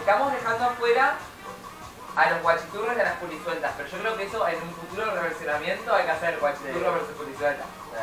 estamos dejando afuera a los guachiturros y a las pulisueltas, pero yo creo que eso en un futuro reversionamiento hay que hacer guachiturros versus pulisueltas.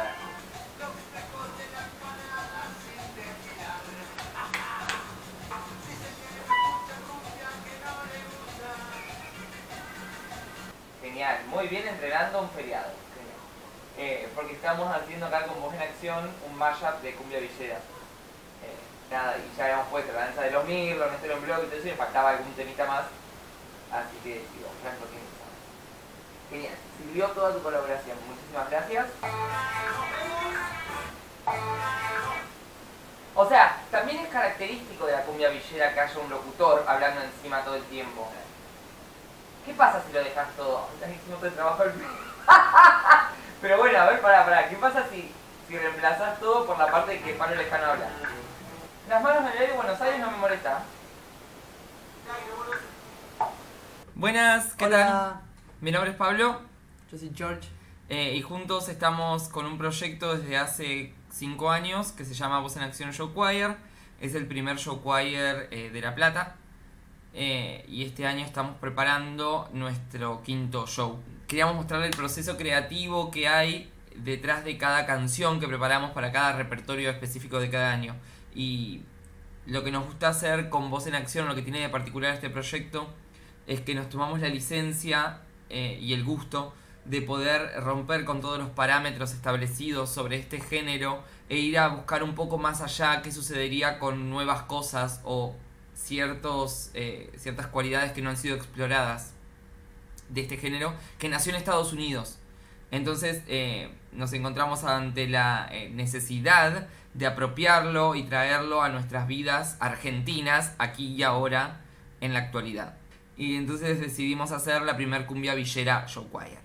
Genial, muy bien entrenando un feriado. Porque estamos haciendo acá con Voz en Acción un mashup de cumbia villera. Nada, y ya habíamos puesto la danza de los mirlos, Néstor en blog y todo eso, y me faltaba algún temita más. Así que, digo, Franco, ¿quién sabe? Genial, sirvió toda tu colaboración. Muchísimas gracias. O sea, también es característico de la cumbia villera que haya un locutor hablando encima todo el tiempo. ¿Qué pasa si lo dejas todo? Estás haciendo todo el trabajo al fin. Pero bueno, a ver, pará. ¿Qué pasa si reemplazás todo por la parte de que Pablo Lescano habla? Las manos en el aire de Buenos Aires no me molesta. Buenas, ¿qué tal? Mi nombre es Pablo. Yo soy George. Y juntos estamos con un proyecto desde hace 5 años que se llama Voz en Acción Show Choir. Es el primer show choir de La Plata. Y este año estamos preparando nuestro 5º show. Queríamos mostrarle el proceso creativo que hay detrás de cada canción que preparamos para cada repertorio específico de cada año. Y lo que nos gusta hacer con Voz en Acción, lo que tiene de particular este proyecto, es que nos tomamos la licencia y el gusto de poder romper con todos los parámetros establecidos sobre este género e ir a buscar un poco más allá qué sucedería con nuevas cosas o ciertas cualidades que no han sido exploradas de este género, que nació en Estados Unidos. Entonces nos encontramos ante la necesidad de apropiarlo y traerlo a nuestras vidas argentinas, aquí y ahora, en la actualidad. Y entonces decidimos hacer la primer cumbia villera show choir.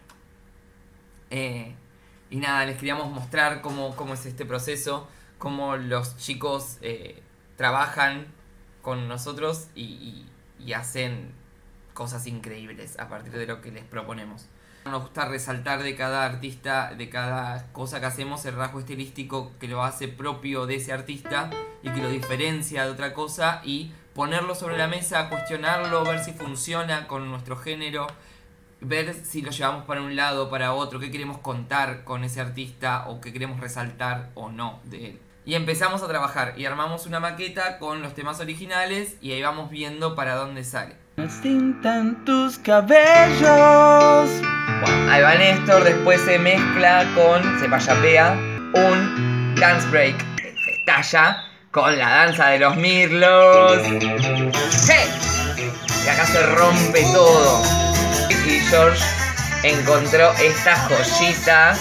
Y nada, les queríamos mostrar cómo es este proceso, cómo los chicos trabajan con nosotros y hacen cosas increíbles a partir de lo que les proponemos. Nos gusta resaltar de cada artista, de cada cosa que hacemos, el rasgo estilístico que lo hace propio de ese artista y que lo diferencia de otra cosa, y ponerlo sobre la mesa, cuestionarlo, ver si funciona con nuestro género, ver si lo llevamos para un lado o para otro, qué queremos contar con ese artista o qué queremos resaltar o no de él. Y empezamos a trabajar y armamos una maqueta con los temas originales y ahí vamos viendo para dónde sale. Tintan tus cabellos. Bueno, ahí va Néstor, después se mezcla se payapea un dance break. Se estalla con la danza de los mirlos. ¡Hey! Y acá se rompe todo. Y George encontró esta joyita.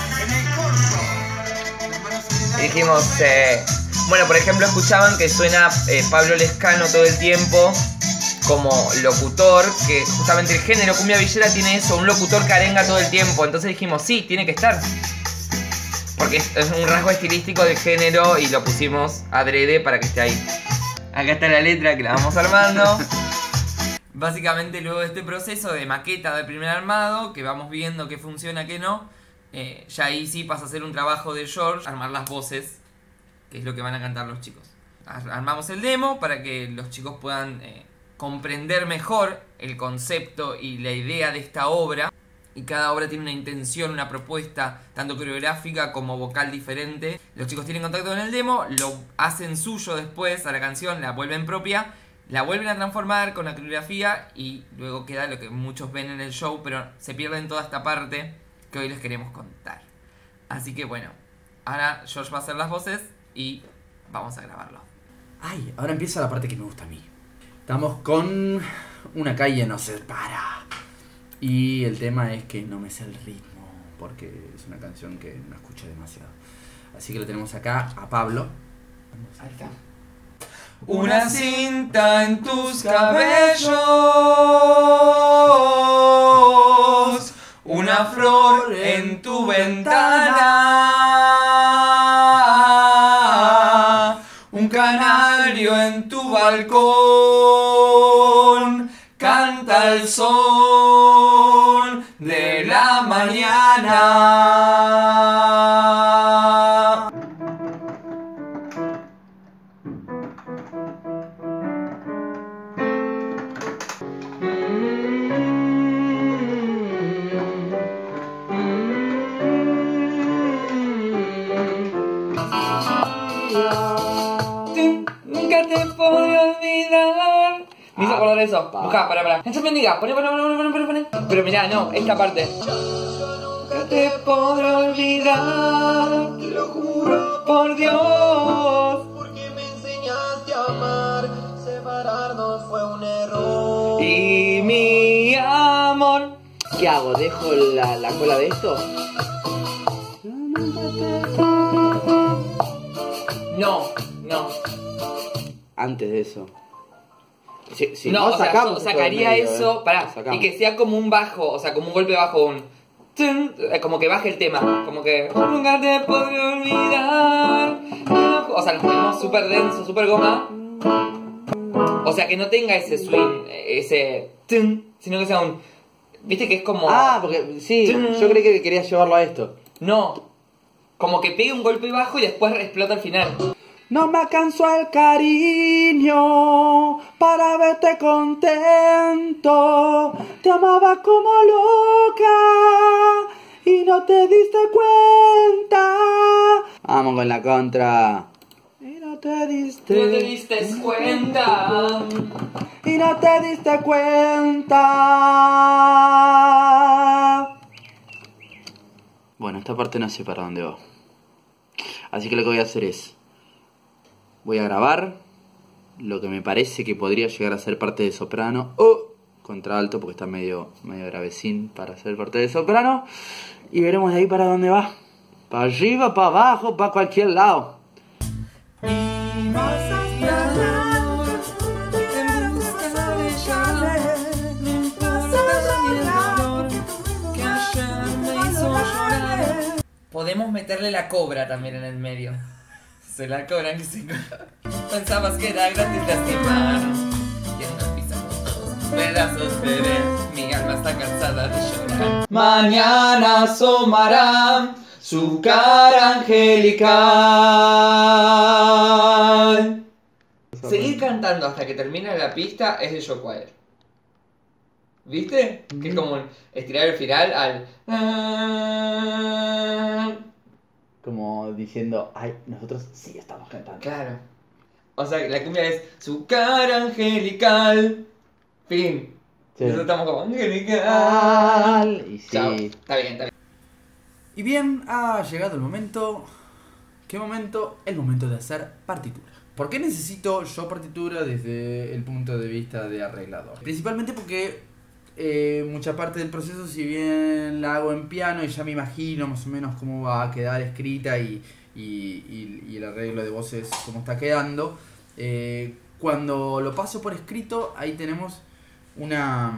Y dijimos, bueno, por ejemplo, escuchaban que suena Pablo Lescano todo el tiempo como locutor, que justamente el género cumbia villera tiene eso, un locutor que arenga todo el tiempo. Entonces dijimos, sí, tiene que estar, porque es un rasgo estilístico del género y lo pusimos adrede para que esté ahí. Acá está la letra que la vamos armando. Básicamente, luego de este proceso de maqueta del primer armado, que vamos viendo qué funciona, qué no, ya ahí sí pasa a ser un trabajo de George, armar las voces, que es lo que van a cantar los chicos. Armamos el demo para que los chicos puedan comprender mejor el concepto y la idea de esta obra. Y cada obra tiene una intención, una propuesta, tanto coreográfica como vocal diferente. Los chicos tienen contacto con el demo, lo hacen suyo después a la canción, la vuelven propia, la vuelven a transformar con la coreografía y luego queda lo que muchos ven en el show, pero se pierden toda esta parte que hoy les queremos contar. Así que bueno, ahora George va a hacer las voces y vamos a grabarlo. Ay, ahora empieza la parte que me gusta a mí. Estamos con Una calle no se para. Y el tema es que no me sé el ritmo, porque es una canción que no escuché demasiado. Así que lo tenemos acá a Pablo. Ahí está. Una cinta en tus cabellos, una flor en tu ventana, un canario en tu balcón, canta el sol de la mañana. Nunca te podré olvidar. Me hizo acordar de eso. Busca, pará. Canción mendiga. Poné. Pero mirá, no, esta parte. Nunca te podré olvidar. Te lo juro. Por Dios. Porque me enseñaste a amar. Separarnos fue un error. Y mi amor. ¿Qué hago? ¿Dejo la cola de esto? No. Antes de eso. Si No, o sea, sacamos yo sacaría todo el medio, eso, pará, sacamos. y que sea como un bajo, o sea, como un golpe bajo, un tun, como que baje el tema, como que nunca te podré olvidar. O sea, lo ponemos súper denso, súper goma. O sea, que no tenga ese swing, ese tun, sino que sea un, viste que es como, porque sí, yo creí que querías llevarlo a esto. no, como que pegue un golpe bajo y después explota al final. No me alcanzó el cariño para verte contento. Te amaba como loca y no te diste cuenta. Vamos con la contra. Y no te diste cuenta. Y no te diste cuenta. Bueno, esta parte no sé para dónde va. Así que lo que voy a hacer es... voy a grabar lo que me parece que podría llegar a ser parte de soprano o contralto, porque está medio gravecín para ser parte de soprano. Y veremos de ahí para dónde va. Para arriba, para abajo, para cualquier lado. Podemos meterle la cobra también en el medio. Se la cobran que se pensabas que era gratis lastimar. Y en una pizza pedazos, bebé. Mi alma está cansada de llorar. Mañana asomará su cara angelical. Seguir cantando hasta que termine la pista es de Joe Choir. ¿Viste? Que es como estirar el final al... Como diciendo, ay, nosotros sí estamos cantando. Claro. O sea, la cumbia es su cara angelical. Fin. Sí. Nosotros estamos como angelical. Y sí. Chao. Está bien. Y bien, ha llegado el momento. ¿Qué momento? El momento de hacer partitura. ¿Por qué necesito yo partitura desde el punto de vista de arreglador? Principalmente porque mucha parte del proceso, si bien la hago en piano y ya me imagino más o menos cómo va a quedar escrita y el arreglo de voces cómo está quedando, cuando lo paso por escrito, ahí tenemos una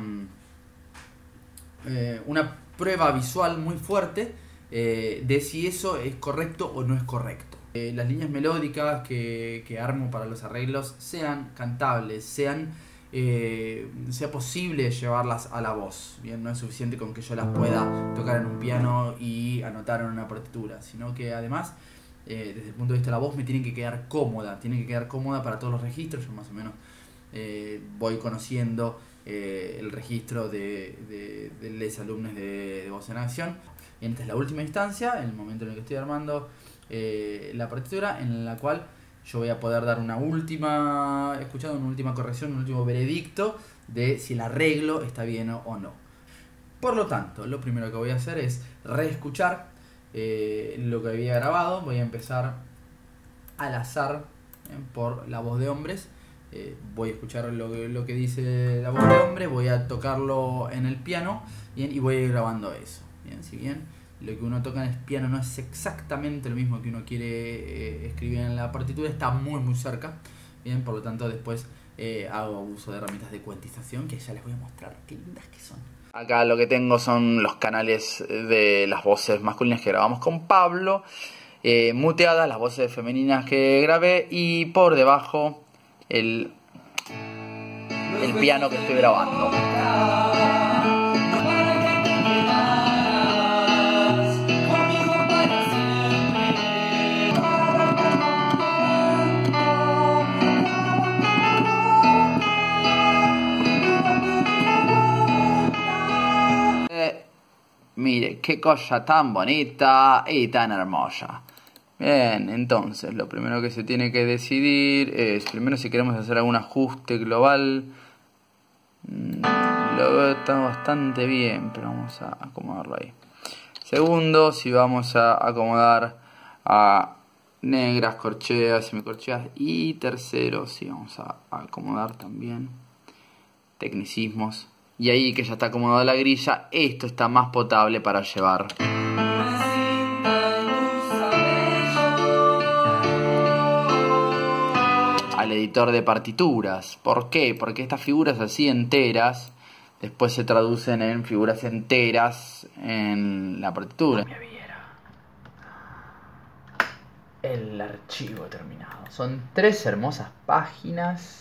prueba visual muy fuerte de si eso es correcto o no es correcto. Las líneas melódicas que armo para los arreglos sean cantables, sea posible llevarlas a la voz. Bien, no es suficiente con que yo las pueda tocar en un piano y anotar en una partitura, sino que además, desde el punto de vista de la voz, me tiene que quedar cómoda para todos los registros. Yo más o menos voy conociendo el registro de los alumnos de voz en acción. Y esta es la última instancia, en el momento en el que estoy armando la partitura, en la cual yo voy a poder dar una última corrección, un último veredicto de si el arreglo está bien o no. Por lo tanto, lo primero que voy a hacer es reescuchar lo que había grabado. Voy a empezar al azar por la voz de hombres. Voy a escuchar lo que dice la voz de hombre, voy a tocarlo en el piano, bien, y voy a ir grabando eso. Bien, si bien lo que uno toca en el piano no es exactamente lo mismo que uno quiere escribir en la partitura, está muy cerca. Bien, por lo tanto después hago uso de herramientas de cuantización que ya les voy a mostrar qué lindas que son. Acá lo que tengo son los canales de las voces masculinas que grabamos con Pablo, muteadas las voces femeninas que grabé, y por debajo el piano que estoy grabando. Mire, qué cosa tan bonita y tan hermosa. Bien, entonces lo primero que se tiene que decidir es, primero si queremos hacer algún ajuste global. Lo veo está bastante bien, pero vamos a acomodarlo ahí. Segundo, si vamos a acomodar a negras, corcheas, semicorcheas. Y tercero, si vamos a acomodar también tecnicismos. Y ahí que ya está acomodada la grilla, esto está más potable para llevar. Al editor de partituras. ¿Por qué? Porque estas figuras así enteras después se traducen en figuras enteras en la partitura. El archivo terminado. Son 3 hermosas páginas.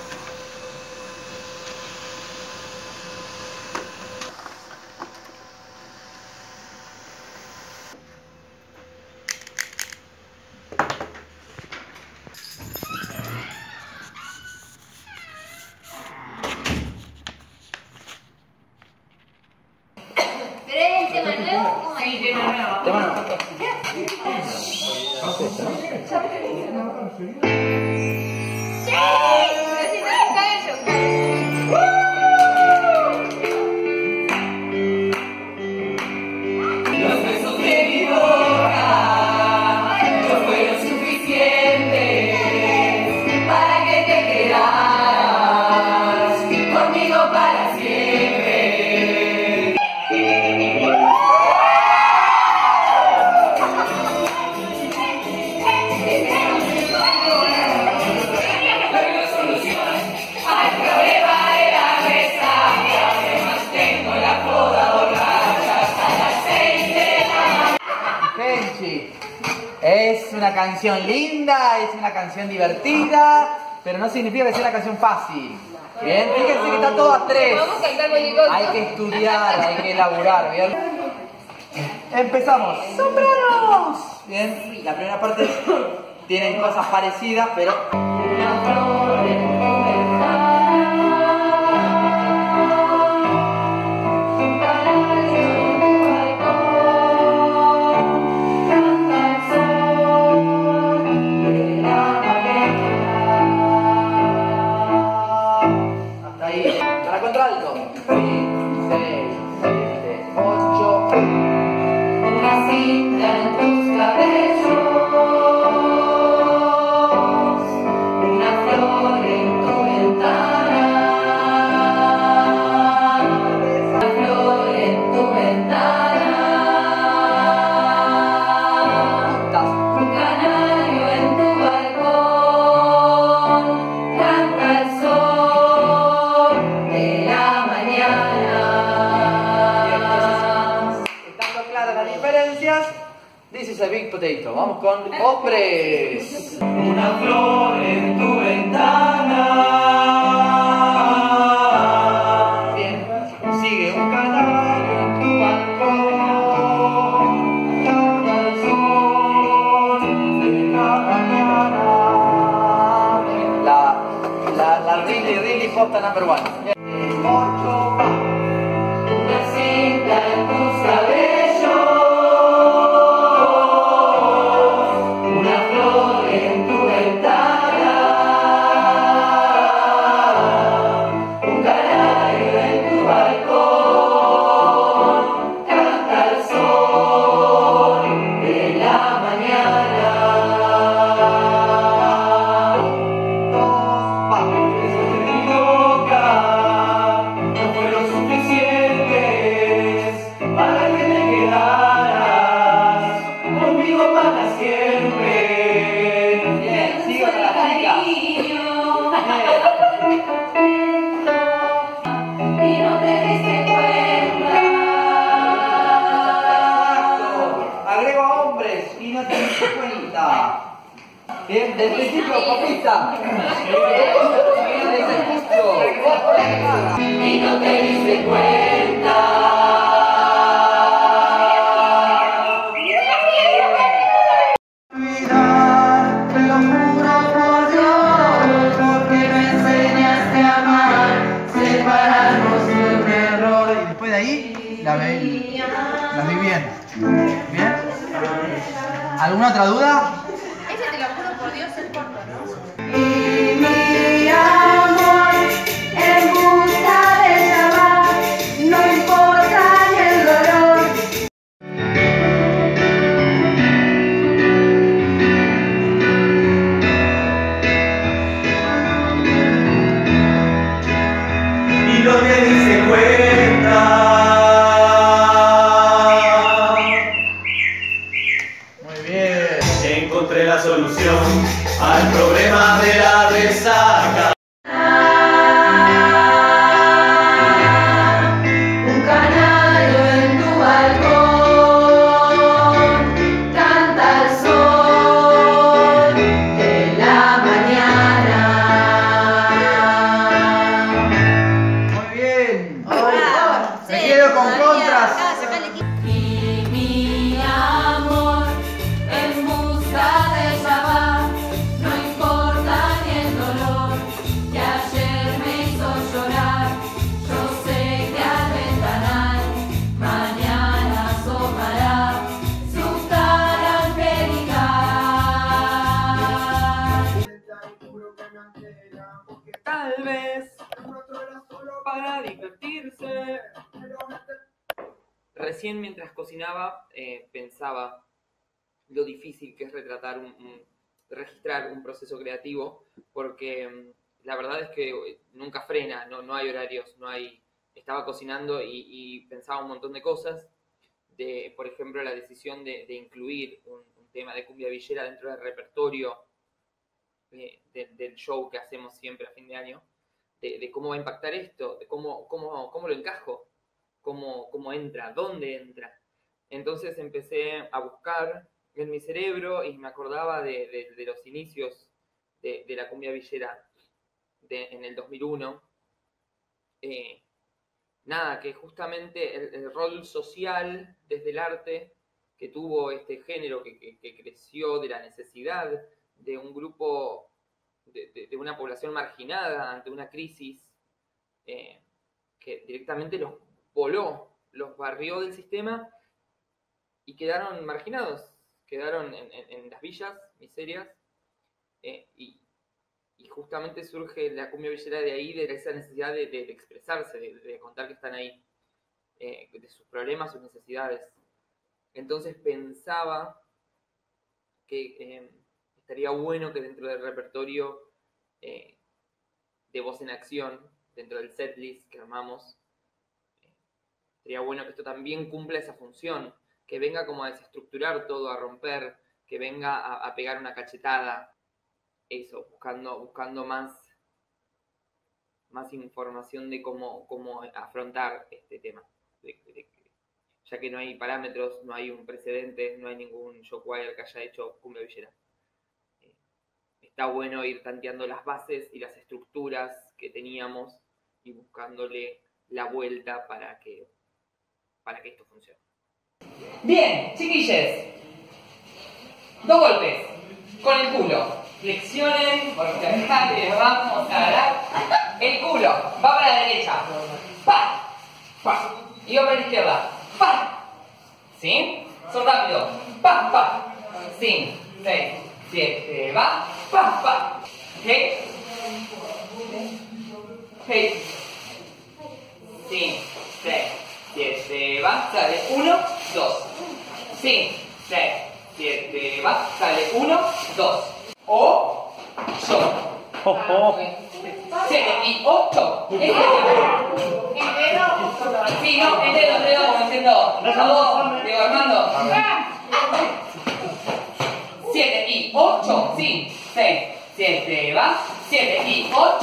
Es una canción linda, es una canción divertida, pero no significa que sea una canción fácil. Bien, fíjense que está todo a 3. Hay que estudiar, hay que elaborar, ¿bien? Empezamos. ¡Sopranos! Bien, la primera parte tiene cosas parecidas, pero... Una flor en tu ventana. Contralto. 5, 6, 7, 8. Una cinta en tus cabellos. Una flor en tu ventana. Una flor en tu ventana. Un canario en tu balcón. Canta el sol. Estando claras las diferencias, this is a big potato. Vamos con hombres. Una flor en tu ventana. Bien, sigue un canario en tu balcón. Canta el sol de la mañana. La really posta number 1. 8 va. Una cinta en tus cabellos. Una flor en tu ventana. Un canario en tu balcón. Canta el sol de la mañana. 2 va. Agrego a hombres y no te diste cuenta. Bien, del principio, copista. Y no te diste cuenta. Las vi bien. ¿Bien? ¿Alguna otra duda? Ese te lo juro por Dios es corto, ¿no? Y mi amor en busca de ella va, no importa ni el dolor. Y no te diste cuenta. Muy bien. Encontré la solución al problema de la resaca. Un canario en tu balcón, canta el sol de la mañana. Muy bien. Ah, Me sí, quedo con todavía. contras. Acá, sacale equipo. Y mi amor en busca de ella va, no importa ni el dolor que ayer me hizo llorar. Yo sé que al ventanal mañana asomará su cara angelical. Tal vez para divertirse. Recién mientras cocinaba pensaba lo difícil que es retratar registrar un proceso creativo, porque la verdad es que nunca frena, no hay horarios, estaba cocinando y pensaba un montón de cosas, por ejemplo, la decisión de incluir un tema de cumbia villera dentro del repertorio del show que hacemos siempre a fin de año, de cómo va a impactar esto, de cómo lo encajo, cómo entra, dónde entra. Entonces empecé a buscar en mi cerebro y me acordaba de los inicios de la cumbia villera en el 2001. Nada, que justamente el rol social desde el arte que tuvo este género que creció de la necesidad de un grupo, de una población marginada ante una crisis que directamente los voló, los barrió del sistema y quedaron marginados, quedaron en las villas, miserias, y justamente surge la cumbia villera de ahí, de esa necesidad de expresarse, de contar que están ahí, de sus problemas, sus necesidades. Entonces pensaba que estaría bueno que dentro del repertorio de Voz en Acción, dentro del setlist que armamos, sería bueno que esto también cumpla esa función, que venga como a desestructurar todo, a romper, que venga a pegar una cachetada, eso, buscando más información de cómo afrontar este tema, ya que no hay parámetros, no hay un precedente, no hay ningún shockwire que haya hecho cumbia villera. Está bueno ir tanteando las bases y las estructuras que teníamos y buscándole la vuelta para que esto funcione. Bien, chiquilles. 2 golpes. Con el culo. Flexionen, porque les vamos a dar. El culo va para la derecha. ¡Pa! ¡Pa! Y va para la izquierda. ¡Pa! ¿Sí? Son rápidos. ¡Pa! ¡Pa! 5, 6, 7, va. ¡Pa! ¡Pa! ¿Ok? Ok. 5, 6, 7, va. Sale 1, 2. 5, 6, 7, va. Sale 1, 2. O yo. 7 y 8. Sí, no, el dedo, como diciendo. Vamos, Diego Armando. 7 y 8. Sí, 6, 7, va. 7 y 8.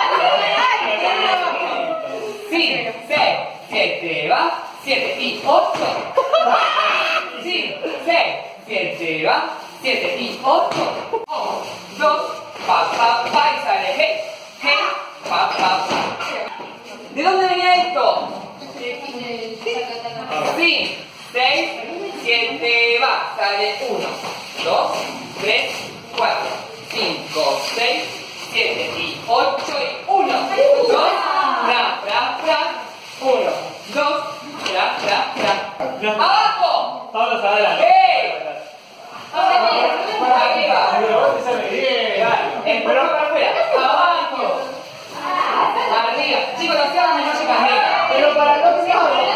Sí, 6, 7, va. 7 y 8. Sí, 6, 7, va. 7 y 8. 2, pa, y sale, hey, pa. ¿De dónde venía esto? Sí, 6, 7, va, sale 1, 2, 3, 4, 5, 6, 7 y 8 y 1, 2, tra, 1, 2, tra. ¡Abajo! Vámonos adelante. ¡Hey! Empujón para afuera. Abajo. Arriba. Chicos, no se hagan de noche carrera. Pero para no se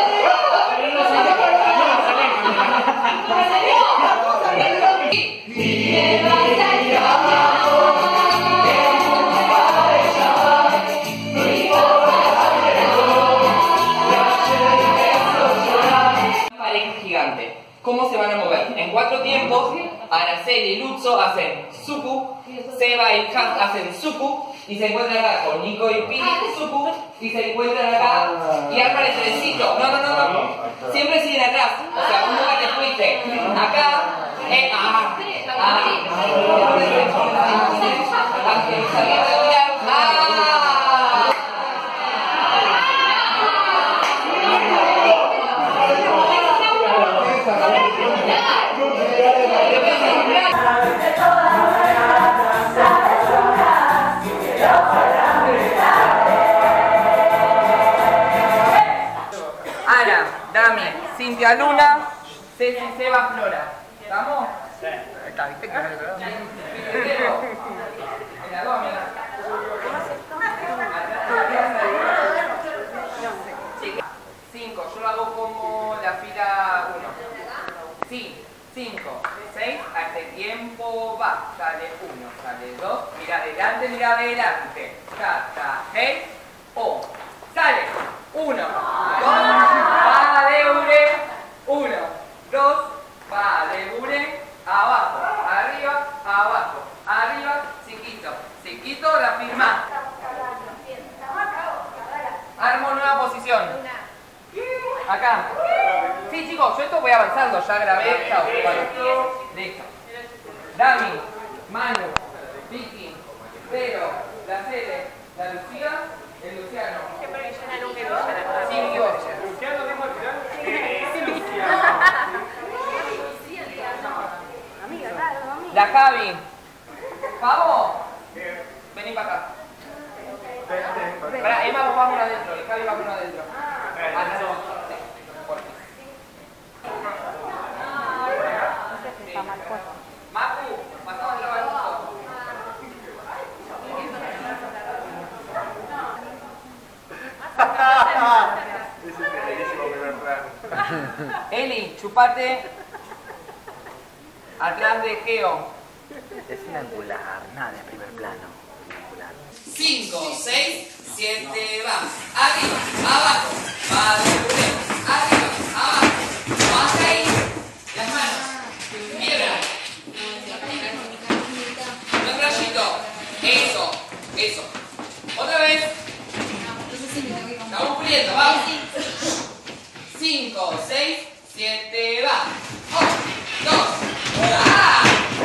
gigante. ¿Cómo se van a mover? En 4 tiempos, Araceli y Lutzo hacen suku, Seba y Kat hacen suku, y se encuentran acá con Nico y Pili, suku, y se encuentran acá, y arman el trencito. No. Siempre siguen atrás. O sea, nunca te fuiste. Acá, Ana, Dami, Cintia Luna, Ceci, Seba, Flora. ¿Estamos? Sí. Está, ¿viste? Claro. En la 2, mira. 5, yo lo hago como la fila 1. Sí, 5, 6, hace tiempo va. Sale 1, sale 2, mira adelante, Tata, hey, o. Sale 1, 2, va de ure, 1, 2, va de ure, abajo, arriba, chiquito, la firma. Armo nueva posición. Acá. Sí, chicos, yo esto voy avanzando, ya grabé, chao. Listo. Dami, Manu, Vicky, Vero, la Cele, la Lucía, el Luciano. Sí, Luciano tengo al final. La Javi. ¿Pavo? Vení para acá. Para, Emma, vos vámonos adentro. El Javi vámonos adentro. Macu, pasamos el trabajo. Eli, chupate atrás de Geo. Es un angular, nada de primer plano. 5, 6, 7, va. Arriba, abajo, va de ure. Arriba, abajo, hasta ahí. Las manos. Piedra. Un rayito. Eso. Otra vez. Estamos puliendo, vamos. 5, 6, 7, va. 1, 2, ¡ah!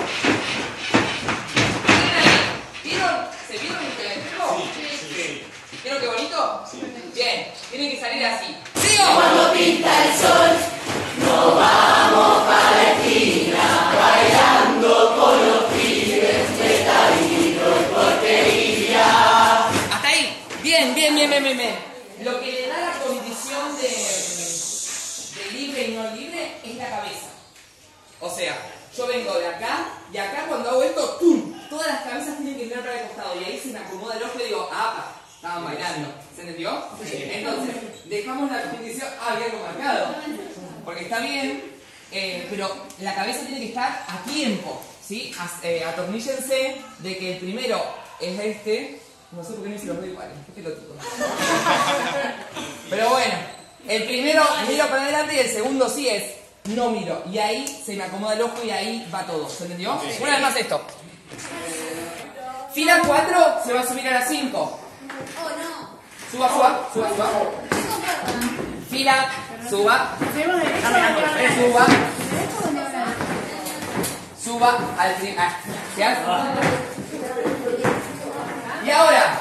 ¿Se vieron el espejo? Sí. ¿Vieron qué bonito? Sí. Bien, tienen que salir así. ¡Sigo! Cuando pinta el sol, nos vamos para la esquina, bailando con los pibes, metadito y porquería. Hasta ahí. Bien. Lo que le da la condición de libre y no libre es la cabeza. O sea, yo vengo de acá y acá cuando hago esto, ¡tum! Todas las cabezas tienen que mirar para el costado y ahí se me acomoda el ojo y digo, estaban bailando. ¿Se entendió? Sí. Entonces, dejamos la condición, había algo marcado. Porque está bien, pero la cabeza tiene que estar a tiempo, ¿sí? Atorníllense de que el primero es este. No sé por qué no hice los dos iguales, qué pelotudo. Pero bueno, el primero miro para adelante y el segundo sí es no miro. Y ahí se me acomoda el ojo y ahí va todo. ¿Se entendió? Sí. Una vez más esto. Fila 4 se va a subir a la 5. Oh, no. Suba. Fila, suba. Suba al final. ¿Se hace? Y ahora,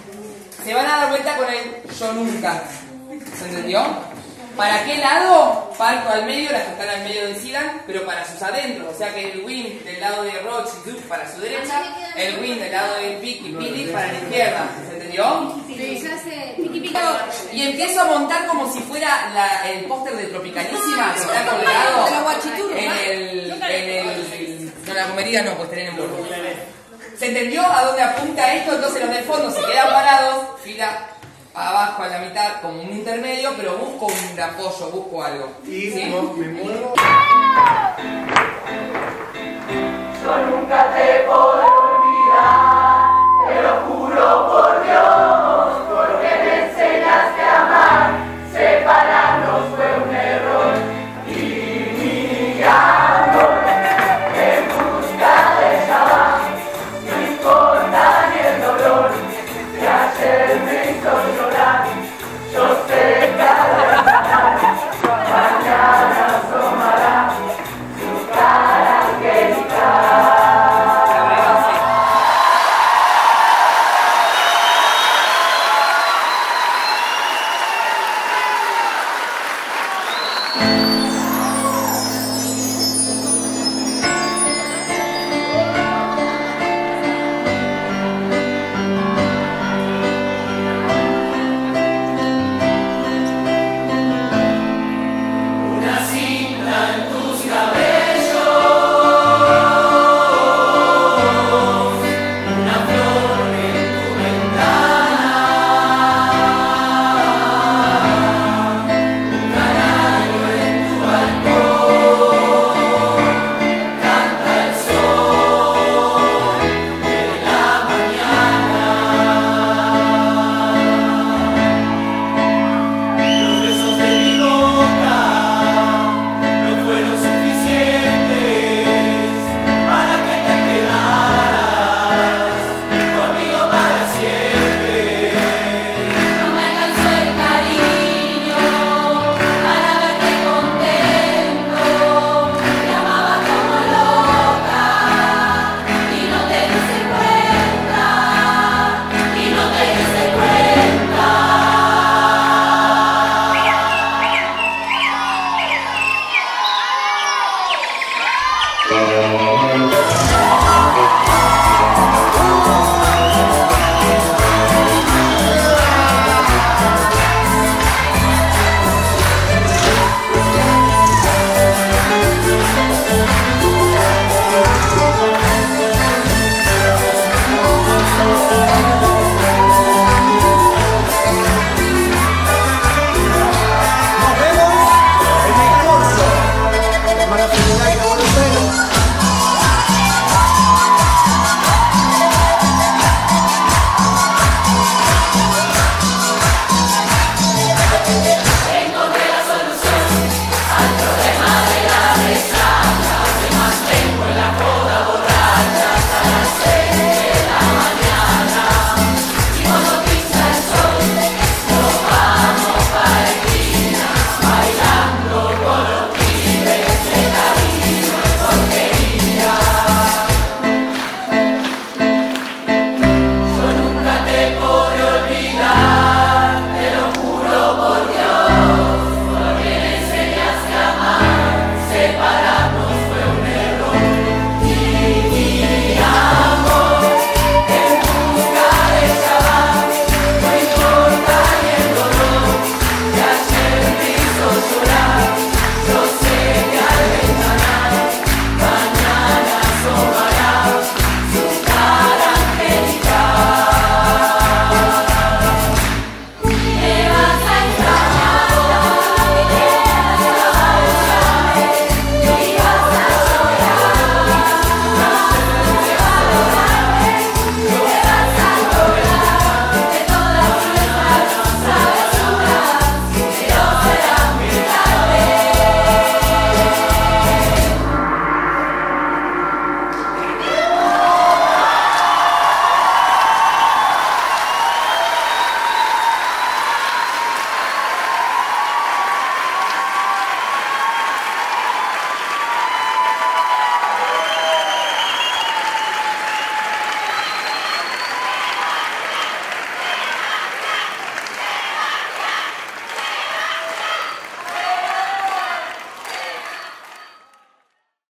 se van a dar vuelta con el yo nunca. ¿Se entendió? ¿Para qué lado? palco al medio, las que están al medio decidan, pero para sus adentros. O sea que el win del lado de Roch y Duke para su derecha, el win del lado de Pic y Pili para la izquierda. ¿Se entendió? Sí, ya sé. Piqui piqui. Y empiezo a montar como si fuera el póster de Tropicalísima, que está colgado no, la comería no, pues tenés en burro. ¿Se entendió a dónde apunta esto? Entonces los del fondo se quedan parados, fila abajo a la mitad, como un intermedio, pero busco un apoyo, busco algo. Y ¿sí? no, me muevo. Yo nunca te podré olvidar, te lo juro por Dios, porque me enseñaste a amar, separarnos fue un error. Y mi amor, en busca de ella va, no importa ni el dolor, que ayer me hizo llorar, yo sé que al despertar, mañana asomará su cara angelical.